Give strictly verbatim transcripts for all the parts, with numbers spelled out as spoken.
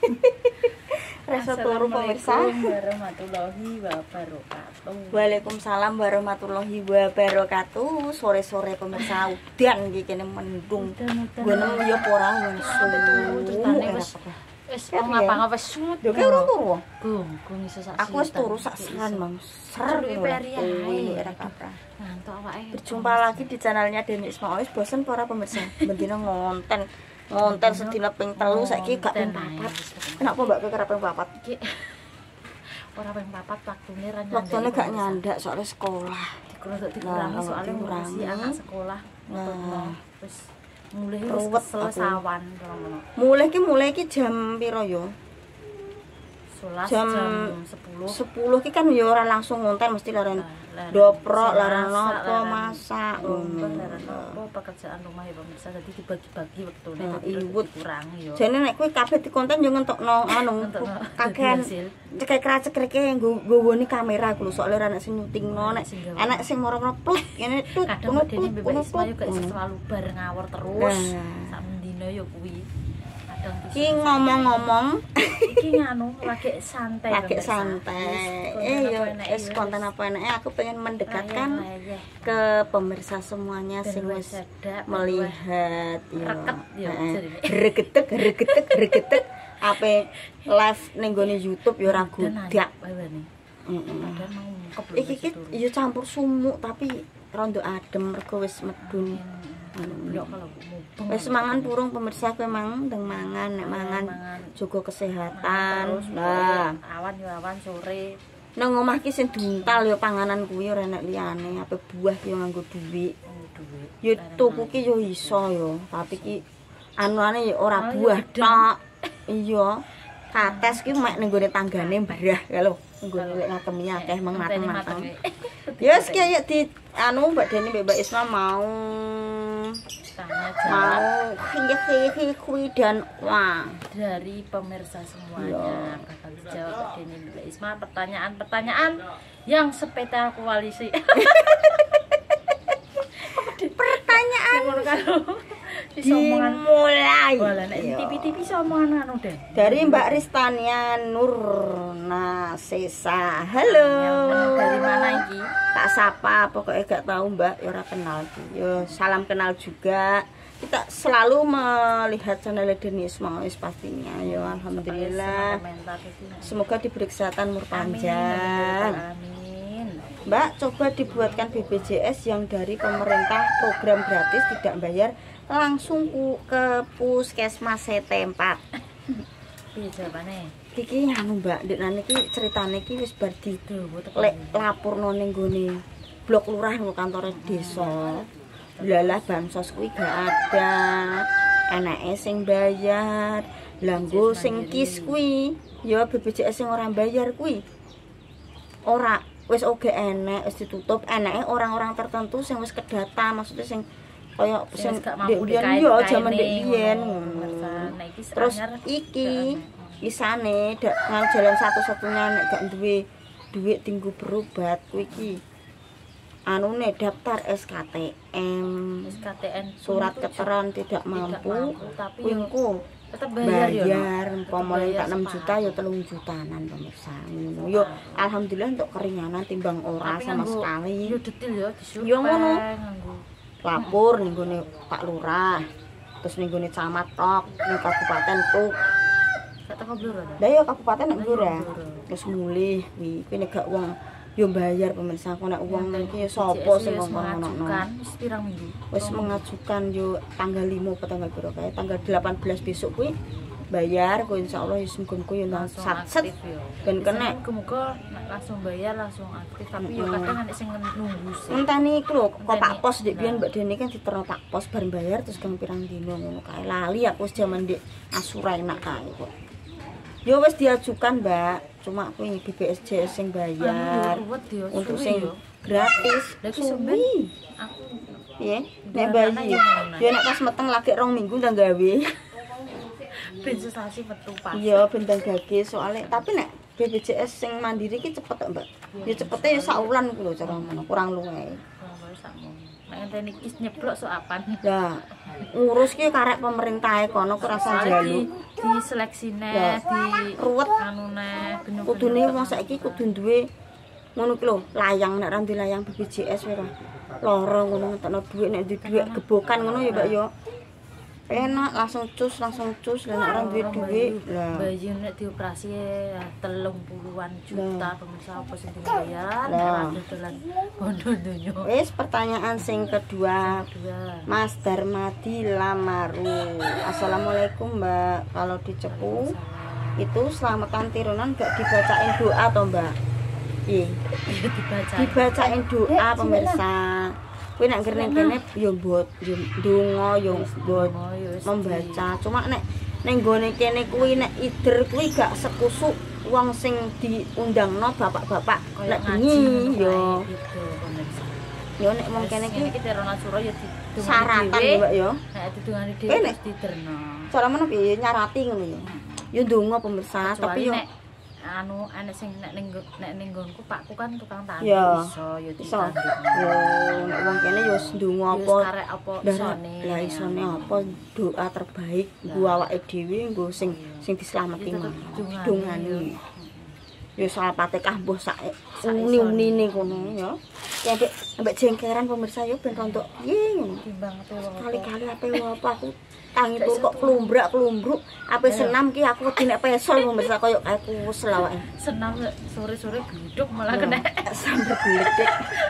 Rasa turu pemirsa. Warahmatullahi wabarakatuh. Waalaikumsalam warahmatullahi wabarakatuh. Sore-sore pemirsa udan iki kene mendung. Gue nemu yo ora wis. Wis ngapa-ngapa wis sumut. Yo ki urung turu. Gong, gong iso sak. Aku wis turu sak seran, Mang. Ser era kapra. Ngantuk awake. Berjumpa lagi di channelnya Deni Ismail. Bosen para pemirsa. Bendina ngonten. Ngonten sedina ping telu saiki gak ping papat. Kenapa Mbak kowe ping papat? Iki ora ping papat waktune ra nyandak. Waktune gak nyandak soalnya sekolah. Dikurangi dikurangi soalnya ngurusi anak sekolah. Nah, wis mulai ruwet selesawan ngono. Mulai ki mulai ki jam piro yo? sebelas Jam sepuluh. sepuluh ki kan yo ora langsung ngonten mesti laren doprok, laren nopo, masak, laren nopo pekerjaan rumah ya pemirsa dadi dibagi-bagi wektune dikurangi yo. Jane nek kowe kabeh dikonten yo ngentokno anu kakean cekek kracekreke nggowone kamera ku lho soalnya ora nek sing nyutingno nek enak sing moro-moro plut ngene tut ngono dene Mbak Isma yo gak iso selalu bar ngawur terus sak mendino yo kuwi. Ki ngomong-ngomong iki nganu lagi santai lagi santai eh yo es konten apa enake aku pengen mendekatkan ke pemirsa semuanya sing wis melihat yo gregetek gregetek gregetek ape live ning gone YouTube yo ora godak iki iki yo campur sumuk tapi rondo adem mergo wis medun. Wis mangan purung pemirsa kowe mang ndeng mangan nek mangan jaga kesehatan. Lah, awan yo awan sore. Nang omah ki sing duntal yo panganan kuwi ora enek liyane, ape buah yo nganggo dhuwit. Dhuwit. Yo tuku ki yo iso yo, tapi ki anuane yo ora buah tok. Iya. Kates ki mek ning gone tanggane mbrah lho. Nggone lek ngatemi akeh meng mateng-mateng. Ya wis ki di anu Mbak Deni Mbak Isma mau mau khih-khih kuwi dan wah dari pemirsa semuanya bakal dijawab Mbak Deni Mbak Isma pertanyaan-pertanyaan yang spektakualisi. Pertanyaan dimulai. Wala nek T V-T V omongan anu Den. Dari Mbak Ristania Nurna Sesa. Halo. Dari mana iki? Tak sapa, pokoknya gak tahu Mbak, ya ora kenal iki. Yo salam kenal juga. Kita selalu melihat channel Deni Ismail pastinya. Yo alhamdulillah. Semoga diberi kesehatan umur panjang. Amin. Mbak, coba dibuatkan B P J S yang dari pemerintah program gratis tidak bayar langsung ke puskesmas C T empat. Piye jawabane? Iki anu Mbak, ndekne iki ceritane iki wis bar di lek laporno ning gone blok lurah karo kantor desa. Lalah bansos kuwi gak ada. Enake sing bayar. Lah nggo sing kis kuwi ya B P J S sing ora bayar kuwi. Ora wis oge enek wis ditutup, enake orang-orang tertentu sing wis kedata, maksudnya sing kaya sing biyen yo jaman biyen ngono. Terus iki isane dak nang jalan satu-satunya nek gak duwe duit tinggu berobat kuwi iki anune daftar S K T M, S K T N surat keterangan tidak mampu tapi engko tetep bayar yo. Bayar umpama tak enam juta yo telung jutanan pemirsa ngono. Yo alhamdulillah untuk keringanan timbang ora sama sekali. Yo detail yo disuruh. Yo ngono. Lapor ning gone Pak Lurah. Terus ning gone camat tok, ning kabupaten tok. Gak teko Blora. Lah yo kabupaten nek Blora. Terus mulih kuwi kuwi nek gak wong yo bayar pemirsa kok nek wong iki sapa sing ngono-ngono. Wis pirang minggu. Wis mengajukan yo tanggal lima apa tanggal piro kae tanggal delapan belas besok kuwi bayar kok insyaallah yo sungguh-sungguh yo satset ben kena muga langsung bayar langsung aktif tapi yo kadang nek sing nunggu sih. Enteni iku lho kok Pak Pos ndek biyen Mbak Deni kan diterno Pak Pos bar bayar terus gang pirang dino ngono kae lali aku wis jaman ndek Asura enak kae kok. Yo wis diajukan Mbak, cuma kuwi B P S J S sing bayar untuk sing gratis. Lagi sampean aku piye? Nek bayi yo nek pas meteng lagi rong minggu ndang gawe. Ben sesasi metu pas. Iya bentang gage soalnya tapi nek B P J S sing mandiri ki cepet Mbak. Ya cepete ya sak wulan ku lho cara ngono, kurang luwe. Nek ngenteni kis nyeblok sok apan. Lah, ngurus ki karek pemerintah kono ku rasa njaluk. Di seleksine, di ruwet anune bener-bener. Kudune wong saiki kudu duwe ngono ki lho, layang nek ra duwe layang B P J S ora. Loro ngono ngetokno dhuwit nek duwe dhuwit gebokan ngono ya, Mbak ya. Enak langsung cus langsung cus lah nek ora duwe dhuwit. Lah, bayi nek dioperasi telung puluhan juta pemirsa apa sing dibayar nek ra dodolan bondo donya. Wis pertanyaan sing kedua. Kedua. Mas Darmadi Lamaru. Assalamualaikum, Mbak. Kalau di Cepu itu selamatan tirunan gak dibacain doa toh, Mbak? Iya, dibaca. Dibacain doa pemirsa. Kuwi nek kene-kene yo mbot yo ndonga yo mbot membaca. Cuma nek ning gone kene kuwi nek ider kuwi gak sekusuk wong sing diundangno bapak-bapak nek bengi yo. Yo nek wong kene iki Terona Suro ya didungani syaratan ya, Mbak ya. Nek didungani dhewe wis diterno. Cara meneh piye nyarati ngono ya. Yo ndonga pemirsa, tapi yo anu ana sing nek ning nek ning nggonku Pakku kan tukang tanduk ya, iso ya iso. ditanduk. Yo nek wong kene yo ndonga apa karek apa isone. Lah isone apa doa terbaik nggo awake dhewe nggo sing sing dislameti mah. Dongane. Yo soal Fatihah mbuh sak uni-unine kono ya. Ya mbek mbek jengkeran pemirsa yo ben rontok piye ngono. Timbang Kali-kali ape apa aku tangi kok klumbrak-klumbruk ape senam ki aku wedi nek pesol pemirsa koyo kae kuwes lawake. Senam sore-sore gluduk malah kena sampe gledek.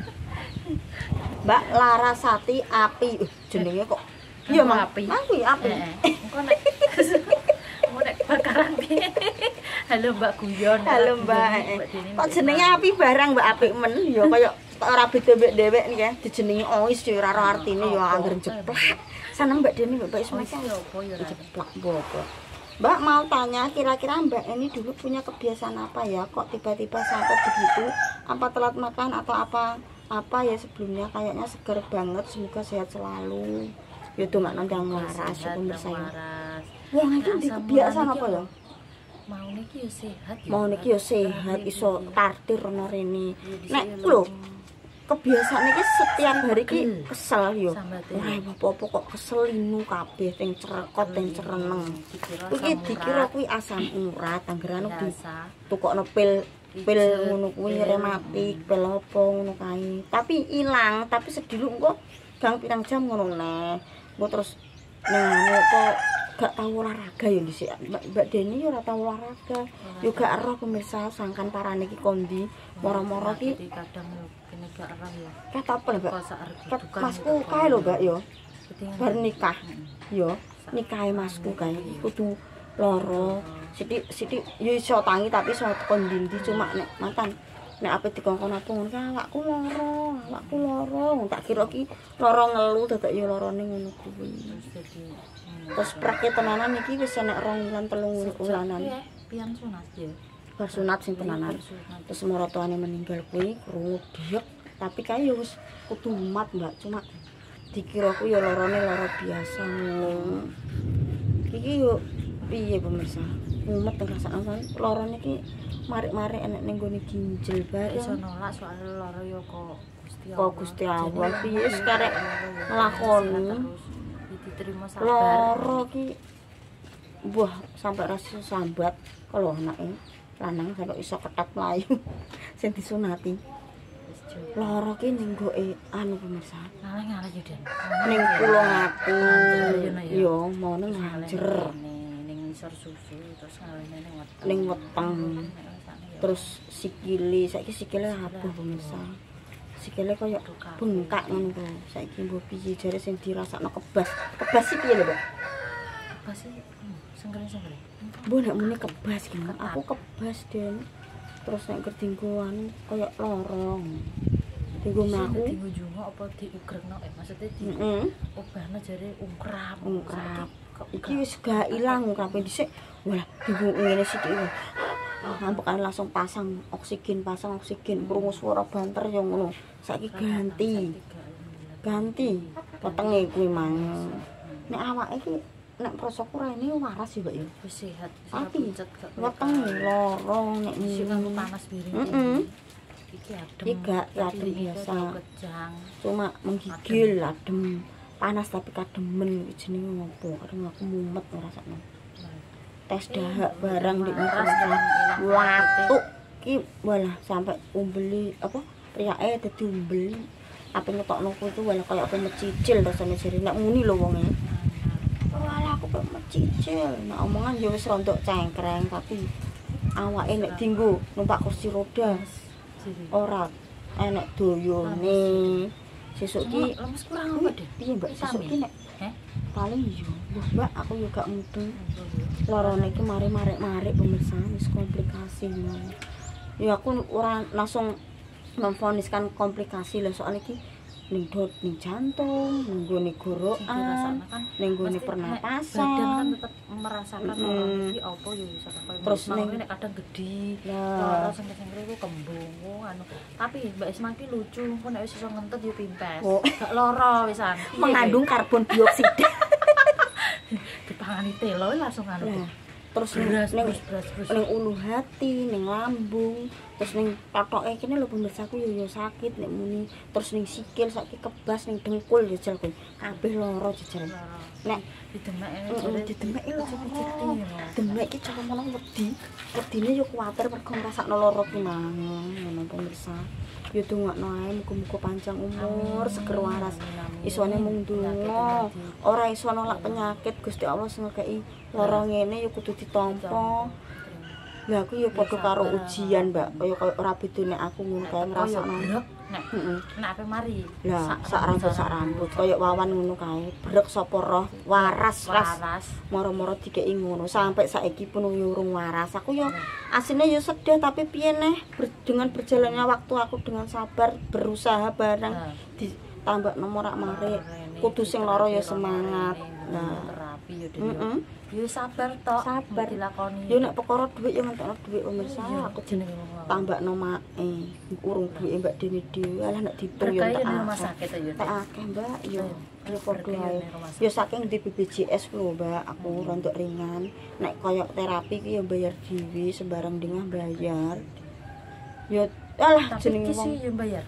Mbak Larasati Api jenenge kok iya Mang Api. Aku Api. Engko nek engko nek bakaran piye. Halo Mbak Guyon. Halo Mbak. Kok jenenge Api barang Mbak Apik men ya koyo ora beda mbek dhewek niki ya dijenengi Ois ya ora ro artine ya angger jeplak. Sana Mbak Deni Mbak Ismail opo ya jeplak bopo. Mbak mau tanya kira-kira Mbak ini dulu punya kebiasaan apa ya kok tiba-tiba sampai begitu? Apa telat makan atau apa apa ya sebelumnya kayaknya segar banget semoga sehat selalu. Ya tuh nggak nandang waras ya pemirsa. Wong iki di kebiasaan apa ya? Mau niki yo sehat ya. Mau niki yo sehat iso tartir ono rene. Nek lho kebiasaan iki setiap hari ki kesel yo. Ora apa-apa kok kesel linu kabeh teng cerekot teng cereneng. Iki dikira kuwi asam urat anggeran di tukokno pil pil ngono kuwi rematik, pil apa ngono kae. Tapi ilang, tapi sediluk engko gang pirang jam ngono neh. Engko terus nah kok gak tau olahraga ya dhisik. Mbak Deni ya ora tau olahraga. Yo gak ero pemirsa sangkan parane iki kondi. Moro-moro ki kadang kene gak ero ya. Kata apa Mbak? Masku kae lho Mbak yo. Bar nikah. Yo, nikahe masku kae kudu loro. Sithik-sithik yo iso tangi tapi iso tekan ndi cuma nek mantan nek ape dikongkon apa ngono ka awakku loro, awakku loro. Tak kira ki loro ngelu dadak yo lorone ngono kuwi. Terus praktek tenanan iki wis enek rong wulan telung wulanan. Pian sunat ya. Bar sunat sing tenanan. Terus maratuane meninggal kuwi krungu diek, tapi kae yo wis kudu umat Mbak, cuma dikira ku yo lorone loro biasa ngono. Iki yo piye pemirsa? Umat ngrasakno lorone iki marik-marik enek ning gone ginjel bareng. Iso nolak soal loro yo kok Gusti Allah. Kok Gusti Allah piye wis karek nglakoni diterima sabar. Loro ki buah sampai rasa sambat kalau anake lanang sampai iso ketat mlayu sing disunati. Loro ki ning goke anu pemirsa. Ngalah-ngalah yo Den. Ning Pulau Ngatu. Yo mau nang Hajer. Ning isor susu terus ngalene ning weteng. Ning weteng. Terus sikile saiki sikile abuh pemirsa. Sikile koyo bengkak ngono ku. Saiki mbok piye jare sing dirasakno kebas. Kebas iki piye lho, Mbak? Kebas iki sengkene-sengkene. Mbok nek muni kebas iki, aku kebas Den. Terus nek kedinggoan koyo lorong. Dinggo mlaku. Dinggo jungo apa diugrekno eh maksudnya di Heeh. obahna jare ungkrap. Ungkrap. Iki wis gak ilang ungkrape dhisik. Walah dinggo ngene sithik. Ngampekane langsung pasang oksigen, pasang oksigen, krungu swara banter yo ngono. Saiki ganti. Ganti. Wetenge kuwi mang. Nek awake iki nek prosoku rene waras ya, Mbak ya. Wis sehat, Tapi wetenge loro nek sing panas biring. Heeh. Iki adem. Iki gak adem biasa. Cuma menggigil adem. Panas tapi kademen iki jenenge ngopo? Kadang aku mumet ngrasakno. Tes dahak barang di watuk ki walah sampai umbeli apa riyake dadi umbeli. Apa ngetokno ku itu walah kaya apa mecicil rasane jare nek muni lho wonge. Walah aku pengen mecicil. Nek omongan ya wis rontok cengkreng tapi awake nek dienggo numpak kursi roda ora enek doyone. Sesuk ki lemes kurang apa, Dek? Iya, Mbak, sesuk ki nek paling yo, Mbak, aku yo gak mudeng. Lorone iki mari-marik-marik pemirsa, wis komplikasi ngono. Ya aku ora langsung memvoniskan komplikasi lah soal iki ning dot ning jantung, ning gone gorokan, ning gone pernapasan. Badan kan tetep merasakan mm. orang iki apa yo iso terus ning nek kadang gedhi, lara sengkre-sengkre ku kembung anu. Tapi Mbak Isma ki lucu, kok nek wis iso ngentet yo pimpes. Oh. Gak lara wisan. Mengandung karbon dioksida. Dipangani telo langsung anu. Nah, terus ning ning ulu hati, ning lambung, terus ning patoke kene lho pemirsaku yo yo sakit nek muni, terus ning sikil saiki kebas ning dengkul jejel kuwi. Kabeh lara jejel. Nek didemek jare didemek lho pijeti. Demek iki cara ngono wedi. Wedine yo kuwatir mergo ngrasakno lara ki mang ngono pemirsa. Yo dongakno ae muga-muga panjang umur, seger waras. Isone mung donga, ora iso nolak penyakit Gusti Allah sing ngekeki lara ngene yo kudu ditampa. Lah aku yo padha karo ujian, Mbak. Kaya kaya ora bedone aku ngono kae ngrasakno. Nek nek ape mari. Lah sak rambut sak rambut kaya wawan ngono kae. Brek sapa roh waras waras. Moro-moro dikeki ngono sampai saiki pun yo urung waras. Aku yo asine yo sedih tapi piye neh dengan berjalannya waktu aku dengan sabar berusaha bareng ditambah nomor rak marik. Kudu sing lara yo semangat. Nah, terapi yo dhewe. Yo sabar tok, sabar dilakoni. Yo nek perkara dhuwit yo ngentekno dhuwit pemirsa, aku jenenge tambakno make. Urung dhuwite Mbak Dene dhewe. Alah nek ditung yo tak rumah sakit yo. Tak akeh, Mbak. Yo yo padha ae. Yo saking di B P J S lho, Mbak. Aku rontok ringan. Nek koyo terapi ki yo bayar dhewe, sembarang dingah bayar. Yo alah jenenge wong. Tapi yo bayar.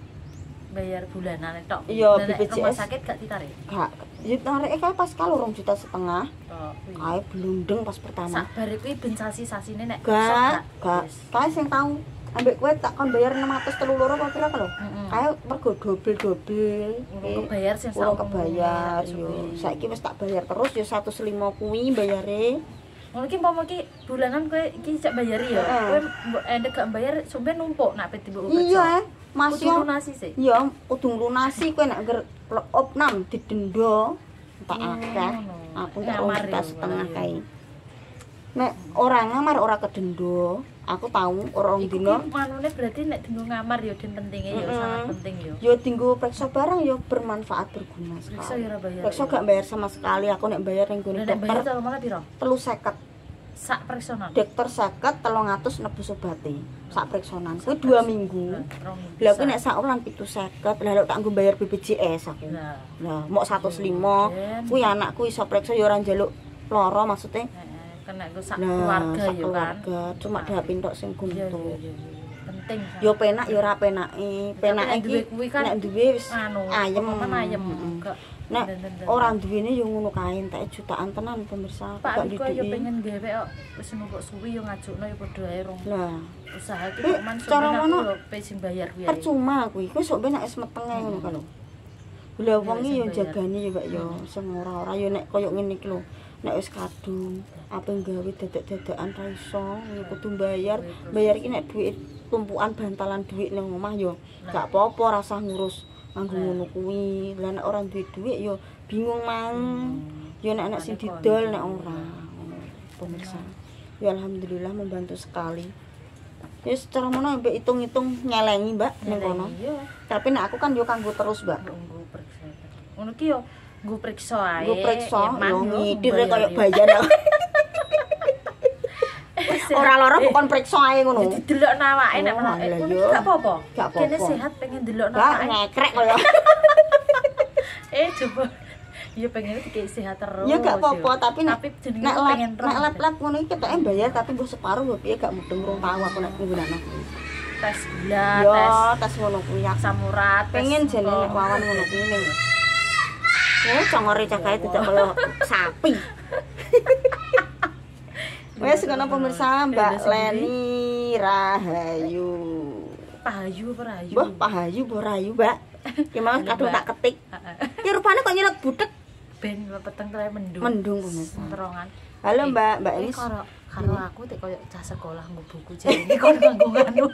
Bayar bulanan tok. Iya, B P J S. Rumah sakit gak ditarik? Gak. Ditarike kae pas kalau rong juta setengah. Oh, kae blundeng pas pertama. Sabar kuwi ben sasi-sasine nek gak, gak. Kae sing tau ambek kowe tak kon bayar enam ratus tiga puluh loro apa pira lho. Kae mergo dobel-dobel. Urung kebayar sing sak kebayar yo. Saiki wis tak bayar terus yo seratus lima kuwi bayare. Ngono ki umpama ki bulanan kowe iki cek bayari ya. Kowe endek gak bayar sampe numpuk nak peti mbok. Iya, Mas yo lunasi sih. Iya, kudu lunasi kowe nek ngger opnam didenda tak akeh. Aku tak juta setengah kae. Nek ora ngamar ora kedendo, aku tahu orang dino. Iku manune berarti nek dinggo ngamar ya den pentinge ya sangat penting ya. Ya dinggo periksa barang ya bermanfaat berguna sekali. Periksa ya ora bayar. Periksa gak bayar sama sekali, aku nek bayar ning gone dokter. Nek bayar telu malah piro? telu seket. Sak periksanan. Dokter seket telung atus nebus obate. Sak periksanan. Kuwi dua minggu. Lah kuwi nek sak wulan pitu seket, lah lek tak nggo bayar B P J S aku. Lah, mok seratus lima. Kuwi anakku iso periksa ya ora njaluk lara maksudnya. Kena nggo sak keluarga ya kan. Cuma dapin tok sing guntu. Penting. Yo penak yo ora penake. Penake iki nek duwe wis ayem. Ayem. Nek ora duwene yo ngono kae entek jutaan tenan pemirsa. Pak Diko yo pengen gawe kok wis numpuk suwi yo ngajukno yo padha ae rong. Lah, usaha iki kok man sampeyan aku pengen bayar kuwi. Percuma kuwi. Kuwi sok ben nek wis metenge ngono kan lho. Lah wong iki yo jagani yo Mbak yo sing ora-ora yo nek koyo ngene iki lho. Nek wis kadung apa gawe dadak-dadakan ra iso kudu bayar. Bayar iki nek dhuwit tumpukan bantalan dhuwit ning omah yo gak apa-apa rasah ngurus nganggo ngono kuwi. Lah nek ora duwe dhuwit yo bingung mang. Yo nek anak sing didol nek ora ngono pemirsa. Ya alhamdulillah membantu sekali. Ya secara mana mbak hitung-hitung nyelengi Mbak ning kono. Tapi nek aku kan yo kanggo terus Mbak. Ngono ki yo nggo priksa ae. Nggo priksa yo ngidir koyo bayan. Ora lara bukan priksa ae ngono. Didelokno awake nek gak apa-apa. Kene sehat pengen delokno awake. Gak ngekrek koyo. Eh coba ya pengen dikek sehat terus. Ya gak apa-apa tapi nek nek pengen nek lap-lap ngono iki ketoke bayar tapi mbok separuh lho piye gak mudeng rong tau aku nek nggunakno. tes gula, Yo, tes tes ngono kuwi aku asam urat, tes pengen jane apa. nek wawan ngono kuwi ning. Oh, congore cakahe tidak kaya sapi. Wes ngono pemirsa, Mbak Leni Rahayu. Pahayu apa Rahayu? Mbah Pahayu apa Rahayu, Mbak? Ki mau kadung tak ketik. Ki rupane kok nyerot budek. Ben peteng terae mendung. Mendung pemirsa. Terongan. Halo Mbak, Mbak Ini ini karo karo aku tek koyo cah sekolah nggo buku jane kon nganggo anu.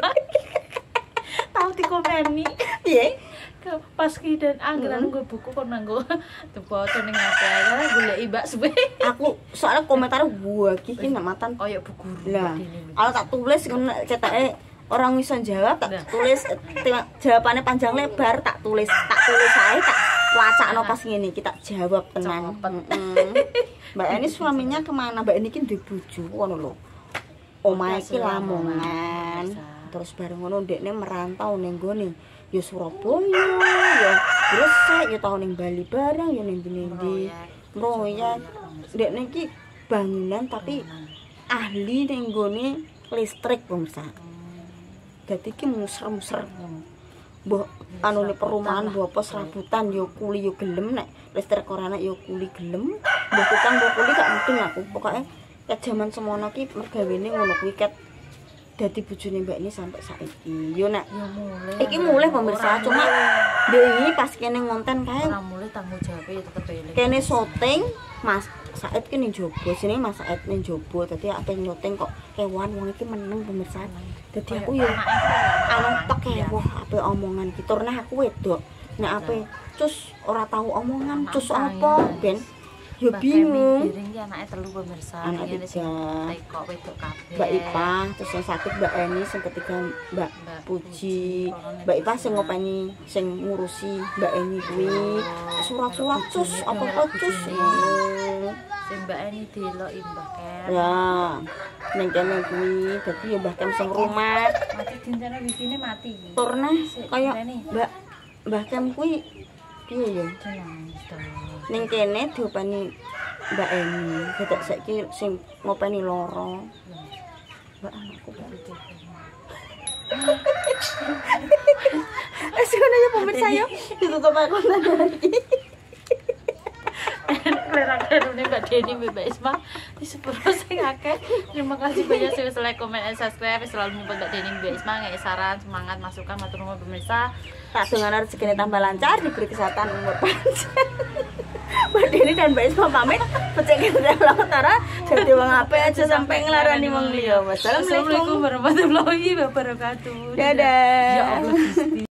Tahu dikomeni. piye? Pas ki dan anggaran nggo buku kon nganggo dibaca ning H P ae goleki Mbak suwe. Aku soalnya komentar gua ki ki nek matan Koyo buku lah. Kalau tak tulis ngono cetake orang bisa jawab tak tulis eh, jawabannya panjang lebar tak tulis tak tulis ae tak wacakno pas ngene iki tak jawab tenang. Heeh. Mbak ini suaminya kemana? Mbak ini ki duwe bojo ngono lho. Omahe iki Lamongan. Terus bareng ngono ndekne merantau ning gone ya Surabaya, ya Gresik, ya tau ning Bali bareng, ya ning ndi-ndi. Proyek. Ndekne iki bangunan tapi ahli ning gone listrik pemirsa. Dadi ki muser-muser. Mbah anune perumahan mbah apa serabutan ya kuli ya gelem nek listrik ora ana ya kuli gelem. Mbah tukang mbah kuli gak mudeng aku. Pokoke ket jaman semono ki mergawene ngono kuwi ket dadi bojone Mbak ini sampai saiki. Yo nek ya mulai. iki mulih pemirsa cuma ndengi pas kene ngonten kae. Ora mulai tanggung jawabnya ya tetep eling. Kene syuting Mas Said ki ning jobo, sini Mas Said ning jobo. Dadi ape nyuting kok kewan wong iki meneng pemirsa. Dadi aku yo anu tek wah ape omongan ki tur nah aku wedok. Nek ape cus ora tahu omongan, cus apa ben yo bingung. Piring ki anake telu pemirsa. Anak Ngene sing tiga. teko wedok kabeh. Mbak Ipa, terus yang sakit Mbak Eni, yang ketiga Mbak Puji, Mbak Ipa sing ngopeni sing ngurusi Mbak Eni kuwi. Surat-surat cus apa-apa cus. Sing Mbak Eni deloki Mbah Kem. Ya, ning kene kuwi dadi ya Mbah Kem sing rumah. Mati dintene wikine mati. Turne kaya Mbak Mbah Kem kuwi piye ya? Jeneng to. Ning kene diopeni Mbak Eni, dadak saiki sing ngopeni loro. Mbak anakku Mbak itu. Wes ngono ya pemirsa ya, ditutup aku lagi. Klera-klerune Mbak Deni Mbak Isma di sepuro sing akeh. Terima kasih banyak sudah like, comment, and subscribe. Selalu menyupport Mbak Deni Mbak Isma ngasih saran, semangat, masukan, matur nuwun pemirsa. Tak dengar rezekine tambah lancar, diberi kesehatan umur panjang. Mbak Deni dan Mbak Isma pamit, pecahkan dalam utara, jadi wong apik aja sampai ngelarani wong liya. Wassalamualaikum warahmatullahi wabarakatuh. Dadah. Ya Allah.